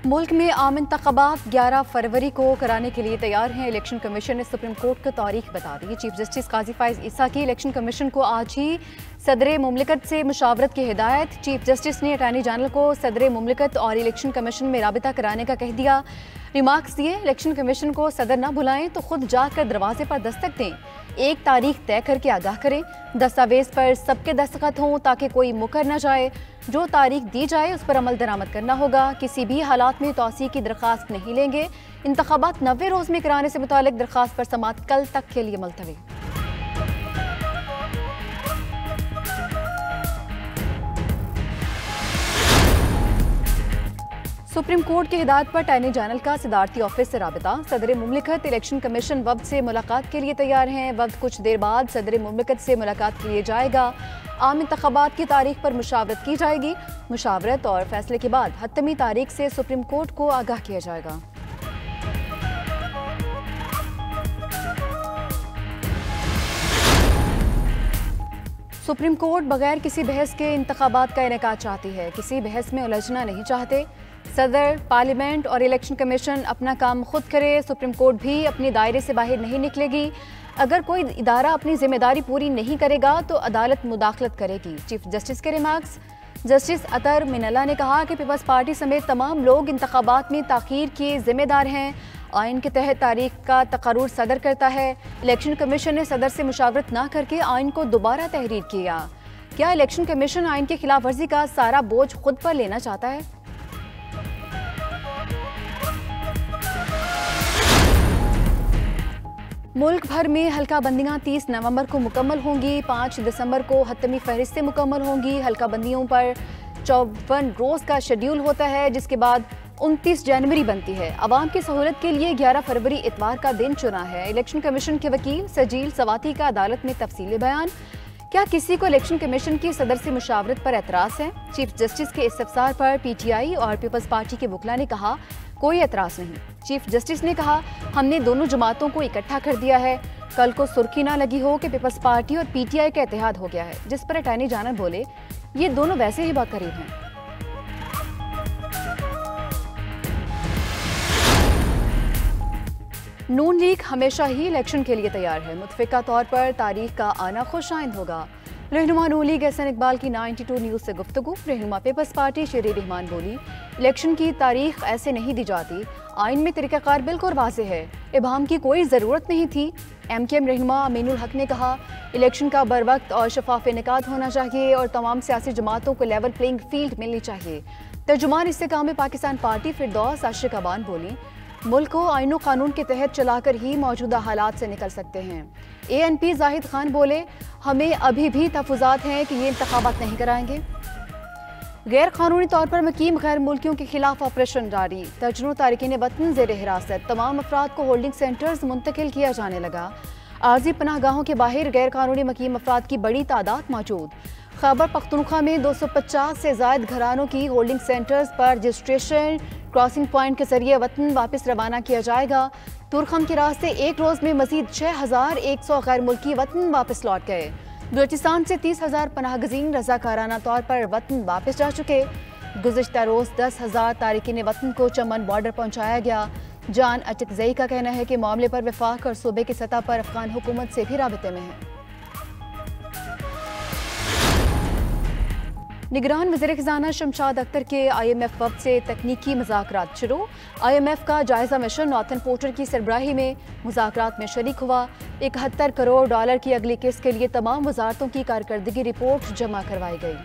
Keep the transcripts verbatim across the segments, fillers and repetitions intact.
मुल्क में आम इंतखाबात ग्यारह फरवरी को कराने के लिए तैयार हैं। इलेक्शन कमीशन ने सुप्रीम कोर्ट को तारीख बता दी। चीफ जस्टिस काजी फाइज ईसा की इलेक्शन कमीशन को आज ही सदर मुमलिकत से मुशावरत की हिदायत। चीफ जस्टिस ने अटॉर्नी जनरल को सदर मुमलिकत और इलेक्शन कमीशन में राबिता कराने का कह दिया। रिमार्क्स दिए, इलेक्शन कमीशन को सदर न बुलाएं तो खुद जाकर दरवाजे पर दस्तक दें, एक तारीख तय करके आगाह करें, दस्तावेज पर सबके दस्तखत हों ताकि कोई मुकर न जाए। जो तारीख दी जाए उस पर अमल दरामद करना होगा। किसी भी हालात में तौसी की दरख्वास्त नहीं लेंगे। इंतखाबात नब्बे रोज में कराने से मुतालिक दरख्वास्त पर समाअत कल तक के लिए मुलतवी। सुप्रीम कोर्ट की हिदायत पर अटॉर्नी जनरल का सदारती ऑफिस से राबिता। सदर मुमलिकत इलेक्शन कमीशन वफ्द से मुलाकात के लिए तैयार हैं। वफ्द कुछ देर बाद सदर मुमलिकत से मुलाकात के लिए जाएगा। आम इंतखाबात की तारीख पर मुशावरत की जाएगी। मुशावरत और फैसले के बाद हतमी तारीख से सुप्रीम कोर्ट को आगाह किया जाएगा। सुप्रीम कोर्ट बगैर किसी बहस के इंतखाबात का इनेकाद चाहती है, किसी बहस में उलझना नहीं चाहते। सदर, पार्लियामेंट और इलेक्शन कमीशन अपना काम खुद करे। सुप्रीम कोर्ट भी अपने दायरे से बाहर नहीं निकलेगी। अगर कोई इदारा अपनी जिम्मेदारी पूरी नहीं करेगा तो अदालत मुदाखलत करेगी। चीफ जस्टिस के रिमार्क्स। जस्टिस अतर मिनल्ला ने कहा कि पीपल्स पार्टी समेत तमाम लोग इंतखाबात में ताखीर के जिम्मेदार हैं। आइन के तहत तारीख का तकर्रुर सदर करता है। इलेक्शन कमीशन ने सदर से मुशावरत न करके आइन को दोबारा तहरीर किया। क्या इलेक्शन कमीशन आइन की खिलाफ वर्जी का सारा बोझ खुद पर लेना चाहता है? मुल्क भर में हल्का बंदियां तीस नवंबर को मुकम्मल होंगी। पाँच दिसंबर को हतमी फहरिस्तें मुकम्मल होंगी। हल्का बंदियों पर चौवन रोज का शेड्यूल होता है, जिसके बाद उनतीस जनवरी बनती है। अवाम की सहूलत के लिए ग्यारह फरवरी इतवार का दिन चुना है। इलेक्शन कमीशन के वकील सजील सवाती का अदालत में तफसीली बयान। क्या किसी को इलेक्शन कमीशन की सदर से मुशावरत पर एतराज़ है? चीफ जस्टिस के इस्तफसार पर पीटीआई और पीपल्स पार्टी के वकला ने कहा कोई एतराज़ नहीं। चीफ जस्टिस ने कहा हमने दोनों जमातों को इकट्ठा कर दिया है। कल को सुर्खी ना लगी हो कि पीपल्स पार्टी और पीटीआई का इत्तेहाद हो गया है, जिस पर अटॉर्नी जनरल बोले ये दोनों वैसे ही बहुत करीब हैं। नून लीग हमेशा ही इलेक्शन के लिए तैयार है। मुतफिका तौर पर तारीख का आना खुशाइंद होगा। रहनुमा नून लीग एहसन इकबाल की बानवे न्यूज़ से गुफ्तगू। रहनुमा पीपल्स पार्टी शेरी रहमान बोली इलेक्शन की तारीख ऐसे नहीं दी जाती, आइन में तरीक़ाकार बिल्कुल वाज़ेह है, इबहम की कोई ज़रूरत नहीं थी। एम के एम रहनुमा अमीनुल हक ने कहा इलेक्शन का बर वक्त और शफाफ इनेकाद होना चाहिए और तमाम सियासी जमातों को लेवल प्लेइंग फील्ड मिलनी चाहिए। तर्जुमान इस्तेकाम में पाकिस्तान पार्टी फिरदौस आशिक अबान बोली मुल्क को आइन व कानून के तहत चलाकर ही मौजूदा हालात से निकल सकते हैं। A N P Zahid Khan बोले हमें अभी भी तहफ़्फ़ुज़ात हैं कि ये इंतखाबात नहीं कराएंगे। गैर कानूनी तौर पर मुकीम गैर मुल्कियों के खिलाफ ऑपरेशन जारी। दर्जनों तारिकीन वतन ज़ेर हिरासत। तमाम अफराद को होल्डिंग सेंटर्स मुंतकिल किया जाने लगा। आर्जी पनाहगाहों के बाहर गैर कानूनी मुकीम अफराद की बड़ी तादाद मौजूद। खैबर पख्तूनख्वा में दो सौ पचास से ज़ायद घरानों की होल्डिंग सेंटर्स पर रजिस्ट्रेशन क्रॉसिंग पॉइंट के जरिए वतन वापस रवाना किया जाएगा। तुरखम के रास्ते एक रोज में मजीद छह हजार एक सौ गैर मुल्की वतन वापस लौट गए। बलूचिस्तान से तीस हजार पनाहगजीन रजाकाराना तौर पर वतन वापस जा चुके। गुज़िश्ता रोज दस हजार तारिकीन वतन को चमन बॉर्डर पहुंचाया गया। जान अटकजई का कहना है कि मामले पर वफाक और सूबे की सतह पर अफगान हुकूमत से भी राबिते में है। निगरान वज़ीर ख़ज़ाना शमशाद अख्तर के आई एम एफ वफ़द से तकनीकी मुज़ाकरात शुरू। आई एम एफ का जायज़ा मिशन नॉर्थन पोर्टर की सरबराही में मुज़ाकरात में शरीक हुआ। इकहत्तर करोड़ डॉलर की अगली किस्त के लिए तमाम वज़ारतों की कारकर्दगी रिपोर्ट जमा करवाई गई।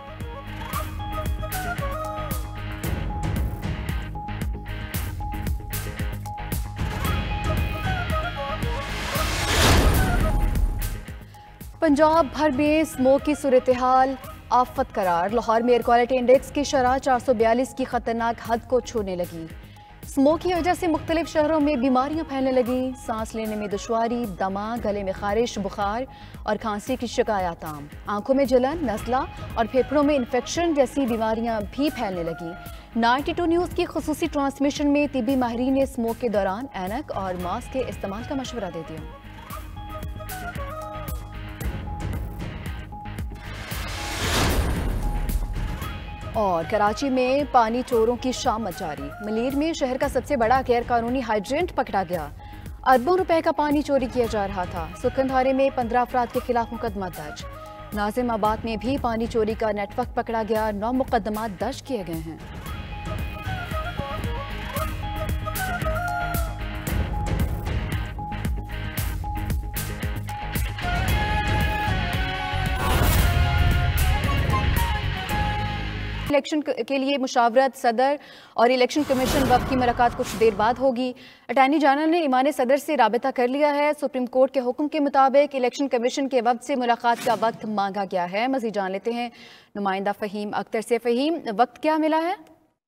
पंजाब भर में स्मोक की सूरत हाल आफत करार। लाहौर में एयर क्वालिटी इंडेक्स की शरह चार सौ बयालीस की खतरनाक हद को छूने लगी। स्मोक की वजह से मुख्तलिफ शहरों में बीमारियां फैलने लगी। सांस लेने में दुश्वारी, दमा, गले में खारिश, बुखार और खांसी की शिकायत आम। आंखों में जलन, नज़ला और फेफड़ों में इन्फेक्शन जैसी बीमारियां भी फैलने लगी। बानवे न्यूज़ की खुसूसी ट्रांसमिशन में तिब्बी माहिरीन ने स्मोक के दौरान ऐनक और मास्क के इस्तेमाल का मशवरा दे दिया। और कराची में पानी चोरों की शामत जारी। मलीर में शहर का सबसे बड़ा गैर कानूनी हाइड्रेंट पकड़ा गया। अरबों रुपए का पानी चोरी किया जा रहा था। सुखनधारे में पंद्रह अफराद के खिलाफ मुकदमा दर्ज। नाजिमाबाद में भी पानी चोरी का नेटवर्क पकड़ा गया। नौ मुकदमा दर्ज किए गए हैं। इलेक्शन के लिए मुशावरत सदर और इलेक्शन कमीशन वक्त की मुलाकात कुछ देर बाद होगी। अटॉर्नी जनरल ने ईमान सदर से राबिता कर लिया है। सुप्रीम कोर्ट के हुक्म के मुताबिक इलेक्शन कमीशन के वक्त से मुलाकात का वक्त मांगा गया है। मजीद जान लेते हैं नुमाइंदा फ़हीम अख्तर से। फ़हीम, वक्त क्या मिला है?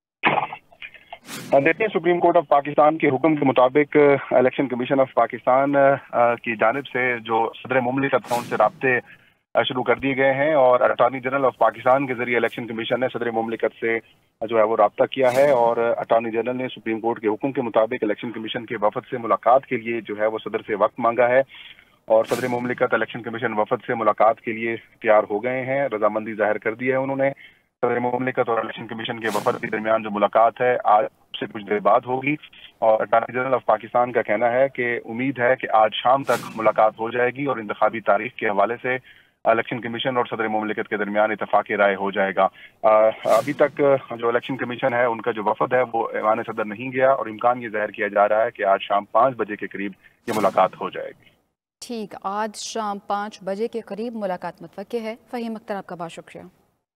देखिए, सुप्रीम कोर्ट ऑफ पाकिस्तान के हुक्म के मुताबिक इलेक्शन कमीशन ऑफ पाकिस्तान की जानिब से जो सदर मुमलिकत हैं उनसे राब्ते शुरू कर दिए गए हैं और अटॉर्नी जनरल ऑफ पाकिस्तान के जरिए इलेक्शन कमीशन ने सदर मुमलिकत से जो है वो राब्ता किया है और अटॉर्नी जनरल ने सुप्रीम कोर्ट के हुक्म के मुताबिक इलेक्शन कमीशन के वफद से मुलाकात के लिए जो है वो सदर से वक्त मांगा है और सदर मुमलिकत इलेक्शन कमीशन वफद से मुलाकात के लिए तैयार हो गए हैं। रजामंदी जाहिर कर दी है उन्होंने। सदर मुमलिकत और इलेक्शन कमीशन के वफद के दरमियान जो मुलाकात है आज से कुछ देर बाद होगी और अटॉर्नी जनरल ऑफ पाकिस्तान का कहना है कि उम्मीद है कि आज शाम तक मुलाकात हो जाएगी और इंतखाबी तारीख के हवाले से इलेक्शन कमीशन और सदर मुमलिकत के दरमियान इतफाक़ राय हो जाएगा। आ, अभी तक जो इलेक्शन कमीशन है उनका जो वफद है वो ऐवान सदर नहीं गया और इम्कान ये जाहिर किया जा रहा है कि आज शाम पाँच बजे के करीब ये मुलाकात हो जाएगी। ठीक, आज शाम पाँच बजे के करीब मुलाकात मुतवक्के है। फ़हीम अख्तर, आपका बहुत शुक्रिया।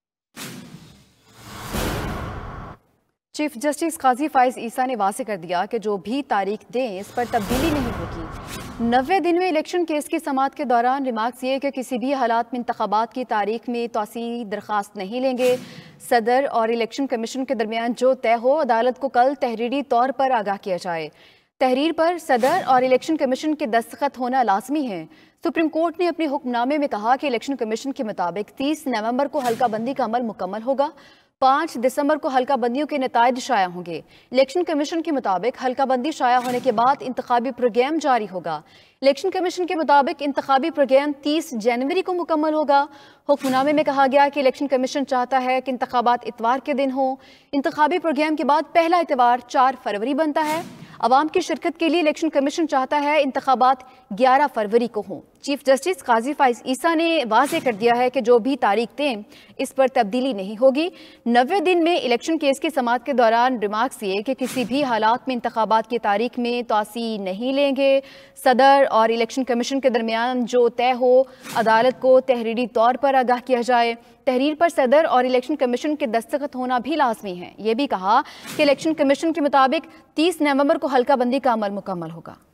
चीफ जस्टिस काजी फाइज ईसा ने वाज़ेह कर दिया कि जो भी तारीख दें इस पर तब्दीली नहीं होगी। नब्बे दिन में इलेक्शन केस की समाअत के दौरान रिमार्क्स ये कि किसी भी हालात में इंतखाबात की तारीख में तोसी दरख्वास्त नहीं लेंगे। सदर और इलेक्शन कमीशन के दरमियान जो तय हो अदालत को कल तहरीरी तौर पर आगाह किया जाए। तहरीर पर सदर और इलेक्शन कमीशन के दस्तखत होना लाजमी है। सुप्रीम कोर्ट ने अपने हुक्मनामे में कहा कि इलेक्शन कमीशन के मुताबिक तीस नवंबर को हल्का बंदी का अमल मुकम्मल होगा। पाँच दिसंबर को हल्का बंदियों के नताइज शाया होंगे। इलेक्शन कमीशन के मुताबिक हल्का बंदी शाया होने के बाद इंतखाबी प्रोग्राम जारी होगा। इलेक्शन कमीशन के मुताबिक इंतखाबी प्रोग्राम तीस जनवरी को मुकम्मल होगा। हुक्मनामे में कहा गया कि इलेक्शन कमीशन चाहता है कि इंतखाबात इतवार के दिन हो। इंतखाबी प्रोग्राम के बाद पहला इतवार चार फरवरी बनता है। अवाम की शिरकत के लिए इलेक्शन कमीशन चाहता है इंतखाबात ग्यारह फरवरी को हों। चीफ जस्टिस काजी फाइज ईसा ने वाज़ेह कर दिया है कि जो भी तारीख दें इस पर तब्दीली नहीं होगी। नब्बे दिन में इलेक्शन केस की समाअत के दौरान रिमार्क्स ये कि किसी भी हालात में इंतखाबात की तारीख में तोसी नहीं लेंगे। सदर और इलेक्शन कमीशन के दरमियान जो तय हो अदालत को तहरीरी तौर पर आगाह किया जाए। तहरीर पर सदर और इलेक्शन कमीशन के दस्तखत होना भी लाजमी है। ये भी कहा कि इलेक्शन कमीशन के मुताबिक तीस नवंबर को हल्का बंदी का अमल मुकम्मल होगा।